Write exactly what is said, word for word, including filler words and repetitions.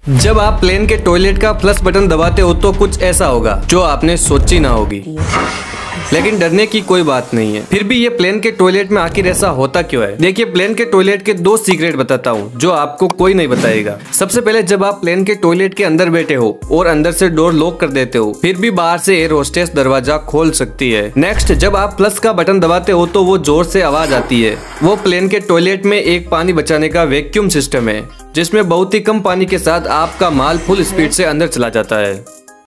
जब आप प्लेन के टॉयलेट का फ्लश बटन दबाते हो तो कुछ ऐसा होगा जो आपने सोची ना होगी, लेकिन डरने की कोई बात नहीं है। फिर भी ये प्लेन के टॉयलेट में आखिर ऐसा होता क्यों है? देखिए, प्लेन के टॉयलेट के दो सीक्रेट बताता हूँ जो आपको कोई नहीं बताएगा। सबसे पहले, जब आप प्लेन के टॉयलेट के अंदर बैठे हो और अंदर से डोर लॉक कर देते हो, फिर भी बाहर से एयर होस्टेस दरवाजा खोल सकती है। नेक्स्ट, जब आप प्लस का बटन दबाते हो तो वो जोर से आवाज आती है। वो प्लेन के टॉयलेट में एक पानी बचाने का वैक्यूम सिस्टम है जिसमें बहुत ही कम पानी के साथ आपका माल फुल स्पीड से अंदर चला जाता है।